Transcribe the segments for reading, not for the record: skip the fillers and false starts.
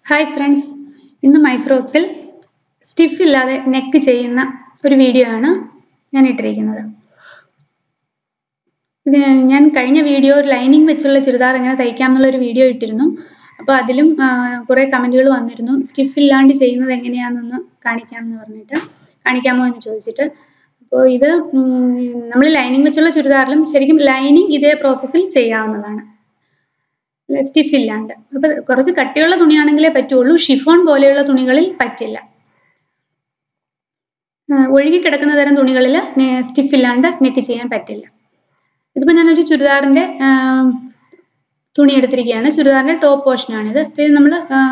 Hi friends, in the my frocks stiff illade neck cheyyunna oru video aanu njan ittirikkunnathu. ഞാൻ കഴിഞ്ഞ video lining വെച്ചുള്ള ചുരിദാർ എങ്ങനെ തയ്ക്കാം എന്നുള്ള ഒരു വീഡിയോ ഇട്ടിരുന്നു. അപ്പോൾ അതിലും കുറേ കമന്റുകൾ വന്നിരുന്നു. സ്റ്റിഫ് ഇല്ലാണ്ട് ചെയ്യുന്നത് എങ്ങനെയാണെന്ന് കാണിക്കാമെന്ന് പറഞ്ഞിട്ട് കാണിക്കാമോ എന്ന് ചോദിച്ചിട്ട്. അപ്പോൾ ഇത് നമ്മൾ ലൈനിങ് വെച്ചുള്ള ചുരിദാറിലും ശരിക്കും ലൈനിങ് ഇതേ പ്രോസസ്സിൽ ചെയ്യാവുന്നതാണ്. സ്റ്റിഫ് ഇല്ലാണ്ട്. അപ്പോൾ കുറച്ച് കട്ടിയുള്ള തുണിയാണെങ്കിലേ പറ്റുള്ളൂ. ഷിഫോൺ പോലെയുള്ള തുണികളിൽ പറ്റില്ല. ഒഴുകി കിടക്കുന്ന തരം തുണികളിൽ സ്റ്റിഫ് ഇല്ലാണ്ട് നെക്ക് ചെയ്യാൻ പറ്റില്ല. ഇതിപ്പോൾ ഞാനൊരു ചുരിദാറിൻ്റെ തുണി എടുത്തിരിക്കുകയാണ്. ചുരിദാറിൻ്റെ ടോപ്പ് പോർഷനാണിത്. ഇപ്പോൾ നമ്മൾ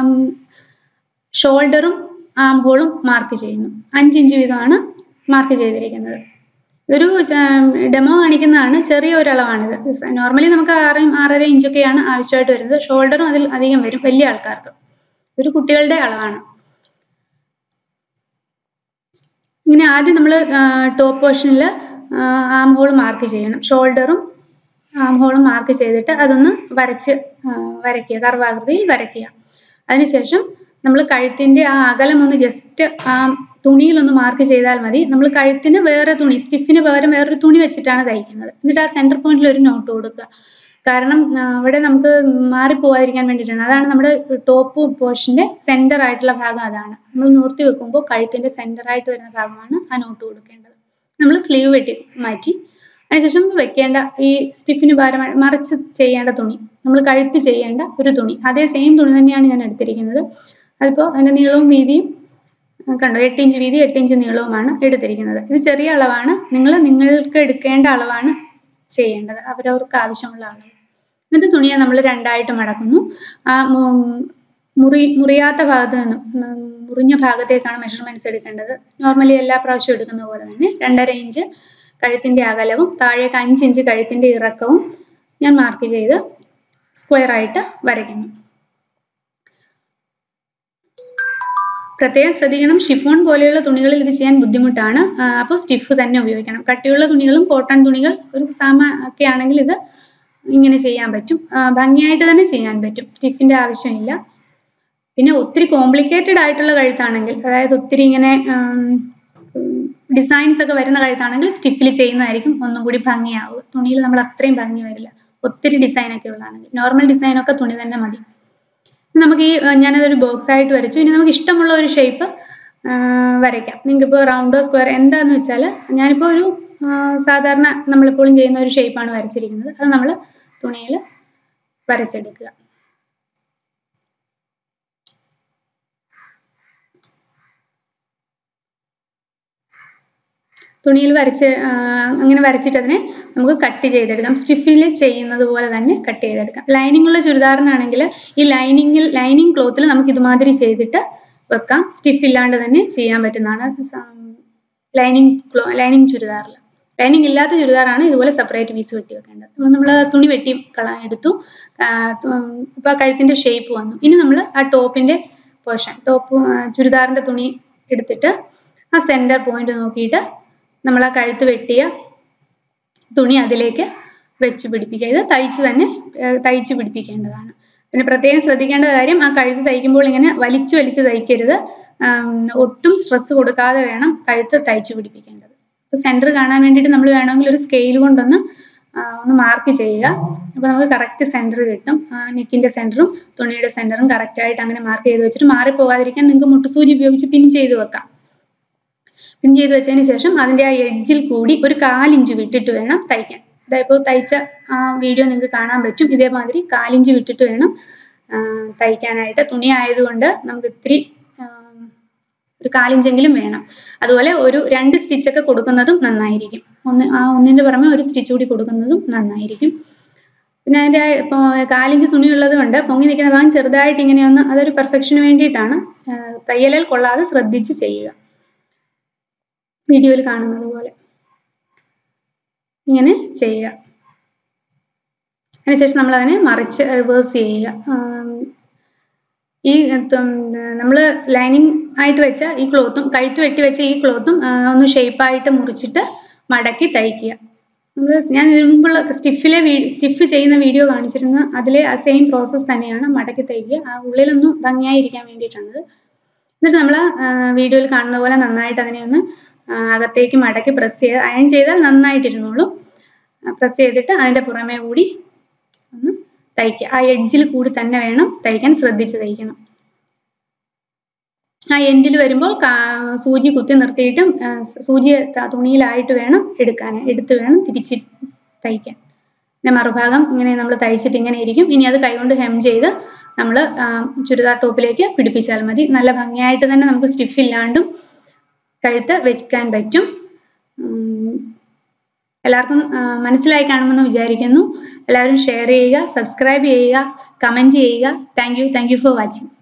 ഷോൾഡറും ആം ഹോളും മാർക്ക് ചെയ്യുന്നു. 5 ഇഞ്ച് വീതമാണ് മാർക്ക് ചെയ്തിരിക്കുന്നത്. ഇതൊരു ഡെമോ കാണിക്കുന്നതാണ്. ചെറിയ ഒരളവാണിത്. നോർമലി നമുക്ക് 6.5 ഇഞ്ചൊക്കെയാണ് ആവശ്യമായിട്ട് വരുന്നത്. ഷോൾഡറും അതിൽ അധികം വരും വലിയ ആൾക്കാർക്ക്. ഇതൊരു കുട്ടികളുടെ അളവാണ്. ഇങ്ങനെ ആദ്യം നമ്മൾ ടോപ്പ് പോർഷനിൽ ആം ഹോൾ മാർക്ക് ചെയ്യണം. ഷോൾഡറും ആം ഹോളും മാർക്ക് ചെയ്തിട്ട് അതൊന്ന് വരയ്ക്കുക, കർവാകൃതിയിൽ വരയ്ക്കുക. അതിനുശേഷം നമ്മൾ കഴുത്തിൻ്റെ ആ അകലം ഒന്ന് ജസ്റ്റ് ആ തുണിയിലൊന്ന് മാർക്ക് ചെയ്താൽ മതി. നമ്മൾ കഴുത്തിന് വേറെ തുണി, സ്റ്റിഫിന് പകരം വേറൊരു തുണി വെച്ചിട്ടാണ് തയ്ക്കുന്നത്. എന്നിട്ട് ആ സെൻറ്റർ പോയിന്റിൽ ഒരു നോട്ട് കൊടുക്കുക. കാരണം അവിടെ നമുക്ക് മാറിപ്പോവാതിരിക്കാൻ വേണ്ടിയിട്ടാണ്. അതാണ് നമ്മുടെ ടോപ്പ് പോർഷൻ്റെ സെൻറ്റർ ആയിട്ടുള്ള ഭാഗം. അതാണ് നമ്മൾ നിവർത്തി വെക്കുമ്പോൾ കഴുത്തിൻ്റെ സെൻറ്റർ ആയിട്ട് വരുന്ന ഭാഗമാണ് ആ നോട്ട് കൊടുക്കേണ്ടത്. നമ്മൾ സ്ലീവ് വെട്ടി മാറ്റി അതിനുശേഷം വെക്കേണ്ട ഈ സ്റ്റിഫിന് പകരം മറിച്ച് ചെയ്യേണ്ട തുണി, നമ്മൾ കഴുത്ത് ചെയ്യേണ്ട ഒരു തുണി, അതേ സെയിം തുണി തന്നെയാണ് ഞാൻ എടുത്തിരിക്കുന്നത്. അതിപ്പോൾ അതിൻ്റെ നീളവും വീതിയും കണ്ടോ, 8 ഇഞ്ച് വീതി 8 ഇഞ്ച് നീളവുമാണ് എടുത്തിരിക്കുന്നത്. ഇത് ചെറിയ അളവാണ്. നിങ്ങൾക്ക് എടുക്കേണ്ട അളവാണ് ചെയ്യേണ്ടത്, അവരവർക്ക് ആവശ്യമുള്ള അളവ്. എന്നിട്ട് തുണിയെ നമ്മൾ രണ്ടായിട്ട് മടക്കുന്നു. ആ മുറിയാത്ത ഭാഗത്ത് നിന്നും മുറിഞ്ഞ ഭാഗത്തേക്കാണ് മെഷർമെന്റ്സ് എടുക്കേണ്ടത്. നോർമലി എല്ലാ പ്രാവശ്യവും എടുക്കുന്ന പോലെ തന്നെ 2.5 ഇഞ്ച് കഴുത്തിൻ്റെ അകലവും താഴേക്ക് 5 ഇഞ്ച് കഴുത്തിൻ്റെ ഇറക്കവും ഞാൻ മാർക്ക് ചെയ്ത് സ്ക്വയർ ആയിട്ട് വരയ്ക്കുന്നു. പ്രത്യേകം ശ്രദ്ധിക്കണം, ഷിഫോൺ പോലെയുള്ള തുണികളിൽ ഇത് ചെയ്യാൻ ബുദ്ധിമുട്ടാണ്. അപ്പോൾ സ്റ്റിഫ് തന്നെ ഉപയോഗിക്കണം. കട്ടിയുള്ള തുണികളും കോട്ടൺ തുണികൾ ഒരു ഒക്കെ ആണെങ്കിൽ ഇത് ഇങ്ങനെ ചെയ്യാൻ പറ്റും. ഭംഗിയായിട്ട് തന്നെ ചെയ്യാൻ പറ്റും. സ്റ്റിഫിൻ്റെ ആവശ്യമില്ല. പിന്നെ ഒത്തിരി കോംപ്ലിക്കേറ്റഡ് ആയിട്ടുള്ള കഴുത്താണെങ്കിൽ, അതായത് ഒത്തിരി ഇങ്ങനെ ഡിസൈൻസ് ഒക്കെ വരുന്ന കഴുത്താണെങ്കിൽ സ്റ്റിഫിൽ ചെയ്യുന്നതായിരിക്കും ഒന്നും കൂടി ഭംഗിയാവുക. തുണിയിൽ നമ്മൾ അത്രയും ഭംഗി വരില്ല. ഒത്തിരി ഡിസൈനൊക്കെ ഉള്ളതാണെങ്കിൽ നോർമൽ ഡിസൈനൊക്കെ തുണി തന്നെ മതി. നമുക്ക് ഈ ഞാനതൊരു ബോക്സ് ആയിട്ട് വരച്ചു. ഇനി നമുക്ക് ഇഷ്ടമുള്ള ഒരു ഷേപ്പ് വരയ്ക്കാം. നിങ്ങൾക്കിപ്പോൾ റൗണ്ടോ സ്ക്വയർ എന്താന്ന് വെച്ചാൽ, ഞാനിപ്പോൾ ഒരു സാധാരണ നമ്മളെപ്പോഴും ചെയ്യുന്ന ഒരു ഷേപ്പാണ് വരച്ചിരിക്കുന്നത്. അത് നമ്മൾ തുണിയിൽ വരച്ചെടുക്കുക. തുണിയിൽ അങ്ങനെ വരച്ചിട്ട് അതിനെ നമുക്ക് കട്ട് ചെയ്തെടുക്കാം. സ്റ്റിഫിൽ ചെയ്യുന്നത് പോലെ തന്നെ കട്ട് ചെയ്തെടുക്കാം. ലൈനിങ് ഉള്ള ചുരിദാറിനാണെങ്കിൽ ഈ ലൈനിങ് ക്ലോത്തിൽ നമുക്ക് ഇതുമാതിരി വെക്കാം. സ്റ്റിഫ് ഇല്ലാണ്ട് തന്നെ ചെയ്യാൻ പറ്റുന്നതാണ് ലൈനിങ് ചുരിദാറിൽ. ലൈനിങ് ഇല്ലാത്ത ചുരിദാറാണ് ഇതുപോലെ സെപ്പറേറ്റ് പീസ് വെട്ടി വെക്കേണ്ടത്. അപ്പോൾ നമ്മൾ തുണി വെട്ടി എടുത്തു. ഇപ്പോൾ കഴുത്തിൻ്റെ ഷേപ്പ് വന്നു. ഇനി നമ്മൾ ആ ടോപ്പിൻ്റെ പോർഷൻ, ചുരിദാറിൻ്റെ തുണി എടുത്തിട്ട് ആ സെൻറ്റർ പോയിന്റ് നോക്കിയിട്ട് നമ്മൾ ആ കഴുത്ത് വെട്ടിയ തുണി അതിലേക്ക് വെച്ച് പിടിപ്പിക്കുക. ഇത് തയ്ച്ച് പിടിപ്പിക്കേണ്ടതാണ്. പിന്നെ പ്രത്യേകം ശ്രദ്ധിക്കേണ്ട കാര്യം, ആ കഴുത്ത് തയ്ക്കുമ്പോൾ ഇങ്ങനെ വലിച്ച് തയ്ക്കരുത്. ഒട്ടും സ്ട്രെസ് കൊടുക്കാതെ വേണം കഴുത്ത് തയ്ച്ച് പിടിപ്പിക്കേണ്ടത്. അപ്പോൾ സെൻറ്റർ കാണാൻ വേണ്ടിയിട്ട് നമ്മൾ വേണമെങ്കിൽ ഒരു സ്കെയിൽ കൊണ്ടൊന്ന് മാർക്ക് ചെയ്യുക. അപ്പോൾ നമുക്ക് കറക്റ്റ് സെൻറ്റർ കിട്ടും. നെക്കിൻ്റെ സെൻറ്ററും തുണിയുടെ സെൻറ്ററും കറക്റ്റായിട്ട് അങ്ങനെ മാർക്ക് ചെയ്ത് വെച്ചിട്ട് മാറിപ്പോകാതിരിക്കാൻ നിങ്ങൾക്ക് മുട്ടുസൂചി ഉപയോഗിച്ച് പിൻ ചെയ്ത് വെക്കാം. പിൻ ചെയ്ത് വെച്ചതിന് ശേഷം അതിൻ്റെ ആ എഡ്ജിൽ കൂടി ഒരു 1/4 ഇഞ്ച് വിട്ടിട്ട് വേണം തയ്ക്കാൻ. ഇതായിപ്പോൾ തയ്ച്ച ആ വീഡിയോ നിങ്ങൾക്ക് കാണാൻ പറ്റും. ഇതേമാതിരി 1/4 ഇഞ്ച് വിട്ടിട്ട് വേണം തയ്ക്കാനായിട്ട്. തുണി ആയതുകൊണ്ട് നമുക്ക് ഇത്തിരി ഒരു 1/4 ഇഞ്ചെങ്കിലും വേണം. അതുപോലെ ഒരു 2 സ്റ്റിച്ചൊക്കെ കൊടുക്കുന്നതും നന്നായിരിക്കും. ഒന്നിൻ്റെ പുറമെ ഒരു സ്റ്റിച്ച് കൂടി കൊടുക്കുന്നതും നന്നായിരിക്കും. പിന്നെ അതിൻ്റെ ഇപ്പോൾ 1/4 ഇഞ്ച് തുണി ഉള്ളത് കൊണ്ട് പൊങ്ങി നിൽക്കുന്ന ഭാഗം ചെറുതായിട്ട് ഇങ്ങനെയൊന്ന്, അതൊരു പെർഫെക്ഷന് വേണ്ടിയിട്ടാണ്. തയ്യലിൽ കൊള്ളാതെ ശ്രദ്ധിച്ച് ചെയ്യുക. വീഡിയോയിൽ കാണുന്നത് പോലെ ഇങ്ങനെ ചെയ്യുക. അതിനുശേഷം നമ്മൾ അതിനെ മറിച്ച് റിവേഴ്സ് ചെയ്യുക. ഈ നമ്മൾ ലൈനിങ് ആയിട്ട് വെച്ച ഈ ക്ലോത്തും കഴുത്ത് വെട്ടി വെച്ച ഈ ക്ലോത്തും ഒന്ന് ഷേപ്പായിട്ട് മുറിച്ചിട്ട് മടക്കി തയ്ക്കുക. ഞാൻ ഇതിനു മുമ്പുള്ള സ്റ്റിഫ് ചെയ്യുന്ന വീഡിയോ കാണിച്ചിരുന്ന അതിലെ ആ സെയിം പ്രോസസ്സ് തന്നെയാണ് മടക്കി തയ്ക്കുക. ആ ഉള്ളിലൊന്നും ഭംഗിയായിരിക്കാൻ വേണ്ടിയിട്ടാണത്. എന്നിട്ട് നമ്മൾ വീഡിയോയിൽ കാണുന്ന പോലെ നന്നായിട്ട് അതിനെ ഒന്ന് അകത്തേക്ക് മടക്കി പ്രസ് ചെയ്ത് അയൺ ചെയ്താൽ നന്നായിട്ടിരുന്നോളും. പ്രസ് ചെയ്തിട്ട് അതിൻ്റെ പുറമേ കൂടി ഒന്ന് തയ്ക്കുക. ആ എഡ്ജിൽ കൂടി തന്നെ വേണം തയ്ക്കാൻ, ശ്രദ്ധിച്ച് തയ്ക്കണം. ആ എൻഡിൽ വരുമ്പോൾ സൂചി കുത്തി നിർത്തിയിട്ടും സൂചി തുണിയിലായിട്ട് വേണം എടുത്ത് വേണം തിരിച്ച് തയ്ക്കാൻ. പിന്നെ മറുഭാഗം ഇങ്ങനെ നമ്മൾ തയ്ച്ചിട്ട് ഇങ്ങനെ ഇരിക്കും. ഇനി അത് കൈകൊണ്ട് ഹെം ചെയ്ത് നമ്മൾ ചുരിദാർ ടോപ്പിലേക്ക് പിടിപ്പിച്ചാൽ മതി. നല്ല ഭംഗിയായിട്ട് തന്നെ നമുക്ക് സ്റ്റിഫ് ഇല്ലാണ്ടും കഴുത്ത് വെക്കാൻ പറ്റും. എല്ലാവർക്കും മനസ്സിലായി കാണുമെന്ന് വിചാരിക്കുന്നു. എല്ലാവരും ഷെയർ ചെയ്യുക, സബ്സ്ക്രൈബ് ചെയ്യുക, കമൻറ്റ് ചെയ്യുക. Thank you for watching.